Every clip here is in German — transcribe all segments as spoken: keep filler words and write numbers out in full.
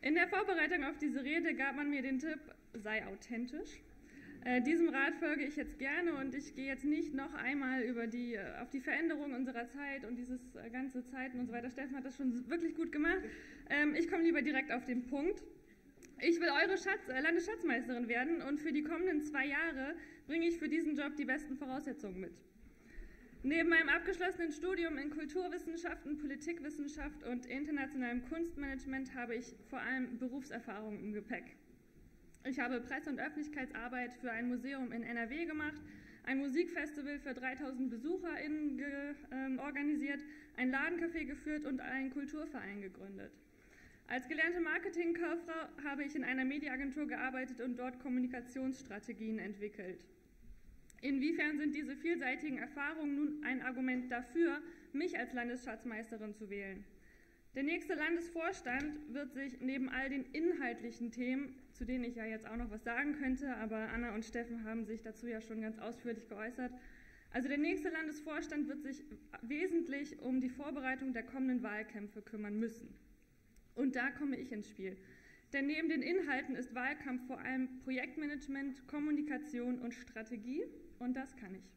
In der Vorbereitung auf diese Rede gab man mir den Tipp, sei authentisch. Äh, diesem Rat folge ich jetzt gerne und ich gehe jetzt nicht noch einmal über die, äh, auf die Veränderung unserer Zeit und dieses äh, ganze Zeiten und so weiter. Steffen hat das schon wirklich gut gemacht. Ähm, ich komme lieber direkt auf den Punkt. Ich will eure Schatz, äh, Landesschatzmeisterin werden und für die kommenden zwei Jahre bringe ich für diesen Job die besten Voraussetzungen mit. Neben meinem abgeschlossenen Studium in Kulturwissenschaften, Politikwissenschaft und internationalem Kunstmanagement habe ich vor allem Berufserfahrung im Gepäck. Ich habe Presse- und Öffentlichkeitsarbeit für ein Museum in N R W gemacht, ein Musikfestival für dreitausend BesucherInnen ge, äh, organisiert, ein Ladencafé geführt und einen Kulturverein gegründet. Als gelernte Marketingkauffrau habe ich in einer Mediaagentur gearbeitet und dort Kommunikationsstrategien entwickelt. Inwiefern sind diese vielseitigen Erfahrungen nun ein Argument dafür, mich als Landesschatzmeisterin zu wählen? Der nächste Landesvorstand wird sich neben all den inhaltlichen Themen, zu denen ich ja jetzt auch noch was sagen könnte, aber Anna und Steffen haben sich dazu ja schon ganz ausführlich geäußert, also der nächste Landesvorstand wird sich wesentlich um die Vorbereitung der kommenden Wahlkämpfe kümmern müssen. Und da komme ich ins Spiel. Denn neben den Inhalten ist Wahlkampf vor allem Projektmanagement, Kommunikation und Strategie und das kann ich.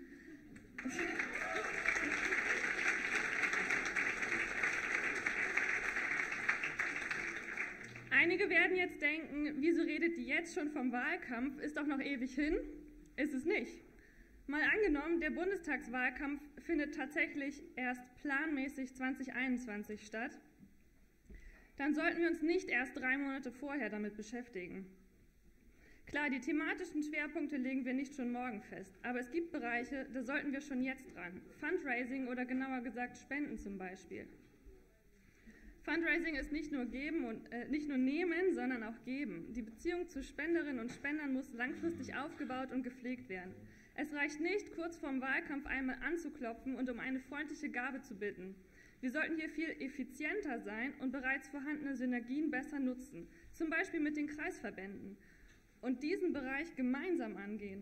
Einige werden jetzt denken, wieso redet die jetzt schon vom Wahlkampf? Ist doch noch ewig hin? Ist es nicht. Mal angenommen, der Bundestagswahlkampf findet tatsächlich erst planmäßig zwanzig einundzwanzig statt, dann sollten wir uns nicht erst drei Monate vorher damit beschäftigen. Klar, die thematischen Schwerpunkte legen wir nicht schon morgen fest, aber es gibt Bereiche, da sollten wir schon jetzt dran. Fundraising oder genauer gesagt Spenden zum Beispiel. Fundraising ist nicht nur geben und äh, nicht nur nehmen, sondern auch geben. Die Beziehung zu Spenderinnen und Spendern muss langfristig aufgebaut und gepflegt werden. Es reicht nicht, kurz vorm Wahlkampf einmal anzuklopfen und um eine freundliche Gabe zu bitten. Wir sollten hier viel effizienter sein und bereits vorhandene Synergien besser nutzen, zum Beispiel mit den Kreisverbänden, und diesen Bereich gemeinsam angehen.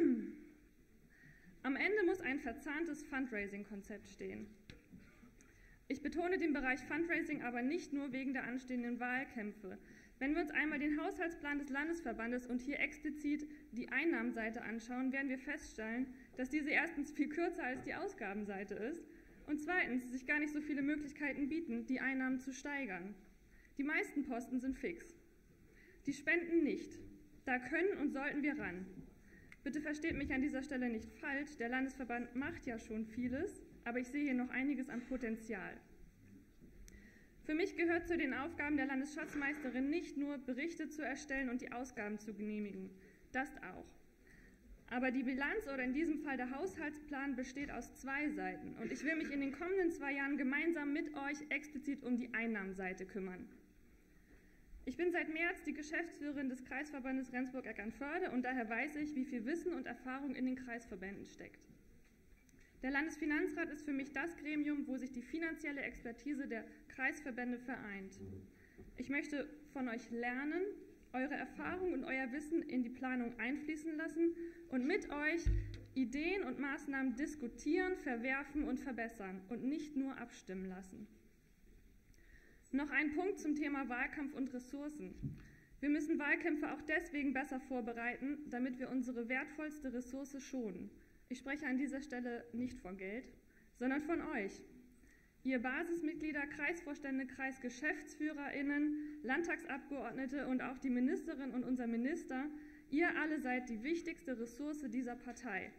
Am Ende muss ein verzahntes Fundraising-Konzept stehen. Ich betone den Bereich Fundraising aber nicht nur wegen der anstehenden Wahlkämpfe. Wenn wir uns einmal den Haushaltsplan des Landesverbandes und hier explizit die Einnahmenseite anschauen, werden wir feststellen, dass diese erstens viel kürzer als die Ausgabenseite ist und zweitens sich gar nicht so viele Möglichkeiten bieten, die Einnahmen zu steigern. Die meisten Posten sind fix. Die Spenden nicht. Da können und sollten wir ran. Bitte versteht mich an dieser Stelle nicht falsch, der Landesverband macht ja schon vieles, aber ich sehe hier noch einiges an Potenzial. Für mich gehört zu den Aufgaben der Landesschatzmeisterin nicht nur, Berichte zu erstellen und die Ausgaben zu genehmigen. Das auch. Aber die Bilanz oder in diesem Fall der Haushaltsplan besteht aus zwei Seiten und ich will mich in den kommenden zwei Jahren gemeinsam mit euch explizit um die Einnahmenseite kümmern. Ich bin seit März die Geschäftsführerin des Kreisverbandes Rendsburg-Eckernförde und daher weiß ich, wie viel Wissen und Erfahrung in den Kreisverbänden steckt. Der Landesfinanzrat ist für mich das Gremium, wo sich die finanzielle Expertise der Kreisverbände vereint. Ich möchte von euch lernen, eure Erfahrung und euer Wissen in die Planung einfließen lassen und mit euch Ideen und Maßnahmen diskutieren, verwerfen und verbessern und nicht nur abstimmen lassen. Noch ein Punkt zum Thema Wahlkampf und Ressourcen. Wir müssen Wahlkämpfe auch deswegen besser vorbereiten, damit wir unsere wertvollste Ressource schonen. Ich spreche an dieser Stelle nicht von Geld, sondern von euch. Ihr Basismitglieder, Kreisvorstände, KreisgeschäftsführerInnen, Landtagsabgeordnete und auch die Ministerin und unser Minister, ihr alle seid die wichtigste Ressource dieser Partei.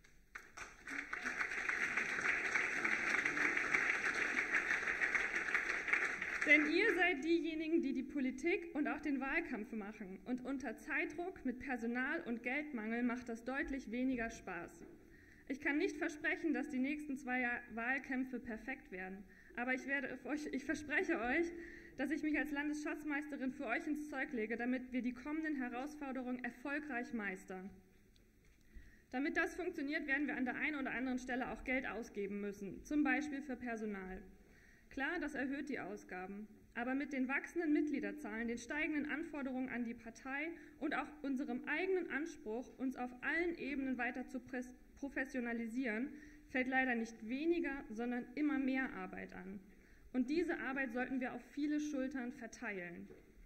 Denn ihr seid diejenigen, die die Politik und auch den Wahlkampf machen. Und unter Zeitdruck mit Personal- und Geldmangel macht das deutlich weniger Spaß. Ich kann nicht versprechen, dass die nächsten zwei Wahlkämpfe perfekt werden. Aber ich, werde euch, ich verspreche euch, dass ich mich als Landesschatzmeisterin für euch ins Zeug lege, damit wir die kommenden Herausforderungen erfolgreich meistern. Damit das funktioniert, werden wir an der einen oder anderen Stelle auch Geld ausgeben müssen, zum Beispiel für Personal. Klar, das erhöht die Ausgaben, aber mit den wachsenden Mitgliederzahlen, den steigenden Anforderungen an die Partei und auch unserem eigenen Anspruch, uns auf allen Ebenen weiter zu professionalisieren, fällt leider nicht weniger, sondern immer mehr Arbeit an. Und diese Arbeit sollten wir auf viele Schultern verteilen.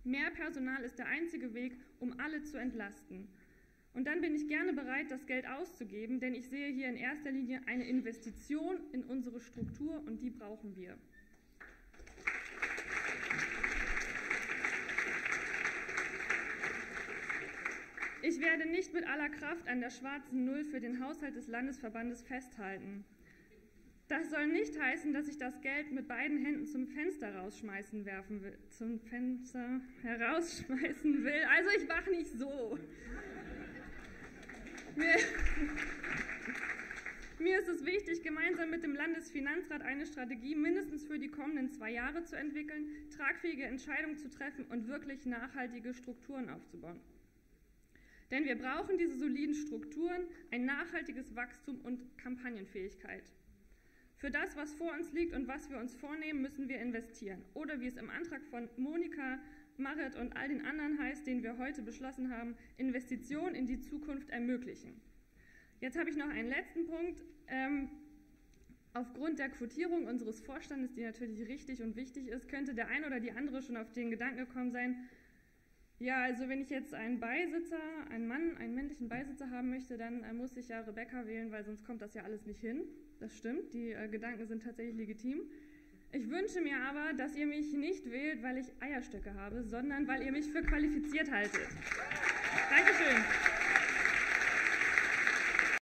Mehr Personal ist der einzige Weg, um alle zu entlasten. Und dann bin ich gerne bereit, das Geld auszugeben, denn ich sehe hier in erster Linie eine Investition in unsere Struktur und die brauchen wir. Ich werde nicht mit aller Kraft an der schwarzen Null für den Haushalt des Landesverbandes festhalten. Das soll nicht heißen, dass ich das Geld mit beiden Händen zum Fenster rausschmeißen werfen will, zum Fenster herausschmeißen will. Also ich mache nicht so. Mir, mir ist es wichtig, gemeinsam mit dem Landesfinanzrat eine Strategie mindestens für die kommenden zwei Jahre zu entwickeln, tragfähige Entscheidungen zu treffen und wirklich nachhaltige Strukturen aufzubauen. Denn wir brauchen diese soliden Strukturen, ein nachhaltiges Wachstum und Kampagnenfähigkeit. Für das, was vor uns liegt und was wir uns vornehmen, müssen wir investieren. Oder wie es im Antrag von Monika, Marit und all den anderen heißt, den wir heute beschlossen haben, Investitionen in die Zukunft ermöglichen. Jetzt habe ich noch einen letzten Punkt. Ähm, aufgrund der Quotierung unseres Vorstandes, die natürlich richtig und wichtig ist, könnte der ein oder die andere schon auf den Gedanken gekommen sein, ja, also wenn ich jetzt einen Beisitzer, einen Mann, einen männlichen Beisitzer haben möchte, dann äh, muss ich ja Rebecca wählen, weil sonst kommt das ja alles nicht hin. Das stimmt, die äh, Gedanken sind tatsächlich legitim. Ich wünsche mir aber, dass ihr mich nicht wählt, weil ich Eierstöcke habe, sondern weil ihr mich für qualifiziert haltet. Dankeschön.